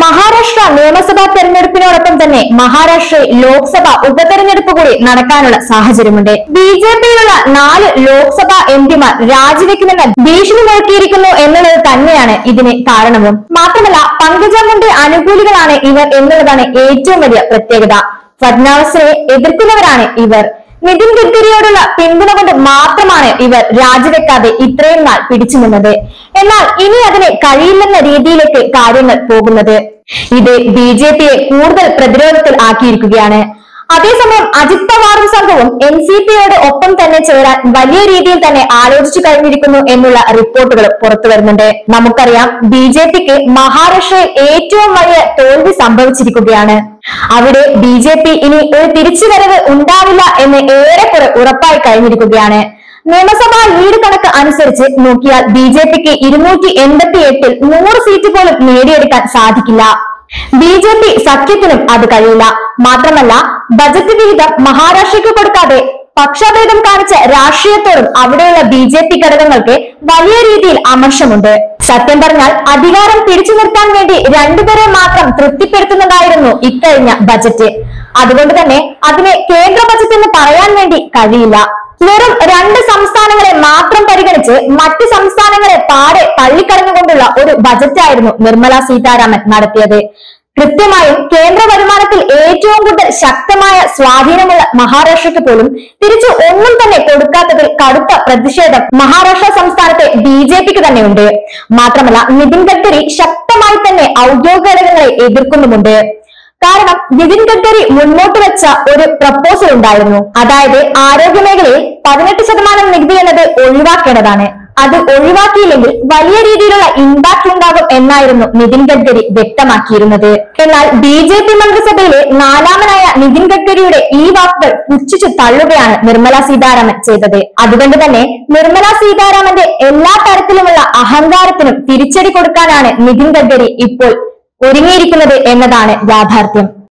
മഹാരാഷ്ട്ര നിയമസഭാ തെരഞ്ഞെടുപ്പിനോടൊപ്പം തന്നെ മഹാരാഷ്ട്രയിൽ ലോക്സഭ ഉപതെരഞ്ഞെടുപ്പ് കൂടി നടക്കാനുള്ള സാഹചര്യമുണ്ട്. ബിജെപിയിലുള്ള 4 ലോക്സഭാ എംപിമാർ രാജിവെക്കുമെന്ന് ഭീഷണി മുഴക്കിയിരിക്കുന്നു എന്നുള്ളത് തന്നെയാണ് ഇതിന് കാരണവും. മാത്രമല്ല പങ്കജ മുണ്ടെ അനുകൂലികളാണ് ഇവർ എന്നുള്ളതാണ് ഏറ്റവും വലിയ പ്രത്യേകത. ഫഡ്നാവിസിനെ എതിർക്കുന്നവരാണ് ഇവർ. നിതിൻ ഗഡ്കരിയോടുള്ള പിന്തുണ കൊണ്ട് മാത്രമാണ് ഇവർ രാജിവെക്കാതെ ഇത്രയും നാൾ പിടിച്ചു നിന്നത്. എന്നാൽ ഇനി അതിന് കഴിയില്ലെന്ന രീതിയിലേക്ക് കാര്യങ്ങൾ പോകുന്നത്. ഇത് ബിജെപിയെ കൂടുതൽ പ്രതിരോധത്തിൽ ആക്കിയിരിക്കുകയാണ്. അതേസമയം അജിത് പവാറും സംഘവും എൻസിപിയോട് ഒപ്പം തന്നെ ചേരാൻ വലിയ രീതിയിൽ തന്നെ ആലോചിച്ചു കഴിഞ്ഞിരിക്കുന്നു എന്നുള്ള റിപ്പോർട്ടുകൾ പുറത്തു വരുന്നുണ്ട്. നമുക്കറിയാം ബിജെപിക്ക് മഹാരാഷ്ട്രയിൽ ഏറ്റവും വലിയ തോൽവി സംഭവിച്ചിരിക്കുകയാണ്. അവിടെ ബിജെപി ഇനി ഒരു തിരിച്ചുവരവ് ഉണ്ടാവില്ല എന്ന് ഏറെക്കുറെ ഉറപ്പായി കഴിഞ്ഞിരിക്കുകയാണ്. നിയമസഭാ ലീഡ് കണക്ക് അനുസരിച്ച് നോക്കിയാൽ ബിജെപിക്ക് 288-ൽ 100 സീറ്റ് പോലും നേടിയെടുക്കാൻ സാധിക്കില്ല. ബിജെപി സഖ്യത്തിനും അത് കഴിയില്ല. മാത്രമല്ല ബജറ്റ് വിഹിതം മഹാരാഷ്ട്രയ്ക്ക് കൊടുക്കാതെ പക്ഷഭേദം കാണിച്ച രാഷ്ട്രീയത്തോടും അവിടെയുള്ള ബിജെപി ഘടകങ്ങൾക്ക് വലിയ രീതിയിൽ അമർഷമുണ്ട്. സത്യം പറഞ്ഞാൽ അധികാരം പിടിച്ചു നിർത്താൻ വേണ്ടി രണ്ടുപേരെ മാത്രം തൃപ്തിപ്പെടുത്തുന്നതായിരുന്നു ഇക്കഴിഞ്ഞ ബജറ്റ്. അതുകൊണ്ട് തന്നെ അതിനെ കേന്ദ്ര ബജറ്റ് എന്ന് പറയാൻ വേണ്ടി കഴിയില്ല. വെറും 2 സംസ്ഥാനങ്ങളെ മാത്രം പരിഗണിച്ച് മറ്റ് സംസ്ഥാനങ്ങളെ പാടെ തള്ളിക്കളഞ്ഞുകൊണ്ടുള്ള ഒരു ബജറ്റായിരുന്നു നിർമ്മല സീതാരാമൻ നടത്തിയത്. കൃത്യമായും കേന്ദ്ര വരുമാനത്തിൽ ഏറ്റവും കൂടുതൽ ശക്തമായ സ്വാധീനമുള്ള മഹാരാഷ്ട്രയ്ക്ക് പോലും തിരിച്ചു ഒന്നും തന്നെ കൊടുക്കാത്തതിൽ കടുത്ത പ്രതിഷേധം മഹാരാഷ്ട്ര സംസ്ഥാനത്തെ ബിജെപിക്ക് തന്നെയുണ്ട്. മാത്രമല്ല നിതിൻ ഗഡ്കരി ശക്തമായി തന്നെ ഔദ്യോഗിക ഘടകങ്ങളെ എതിർക്കുന്നുമുണ്ട്. കാരണം നിതിൻ ഗഡ്കരി മുന്നോട്ട് വെച്ച ഒരു പ്രപ്പോസൽ ഉണ്ടായിരുന്നു. അതായത് ആരോഗ്യ മേഖലയിൽ 18% നികുതി എന്നത് ഒഴിവാക്കേണ്ടതാണ്. അത് ഒഴിവാക്കിയില്ലെങ്കിൽ വലിയ രീതിയിലുള്ള ഇമ്പാക്ട് ഉണ്ടാകും എന്നായിരുന്നു നിതിൻ ഗഡ്കരി വ്യക്തമാക്കിയിരുന്നത്. എന്നാൽ ബിജെപി മന്ത്രിസഭയിലെ 4ാമനായ നിതിൻ ഗഡ്കരിയുടെ ഈ വാക്കുകൾ പുച്ഛിച്ചു തള്ളുകയാണ് നിർമ്മല സീതാരാമൻ ചെയ്തത്. അതുകൊണ്ട് തന്നെ നിർമ്മല സീതാരാമന്റെ എല്ലാ തരത്തിലുമുള്ള അഹങ്കാരത്തിനും തിരിച്ചടി കൊടുക്കാനാണ് നിതിൻ ഗഡ്കരി ഇപ്പോൾ ഒരുങ്ങിയിരിക്കുന്നത് എന്നതാണ് യാഥാർത്ഥ്യം.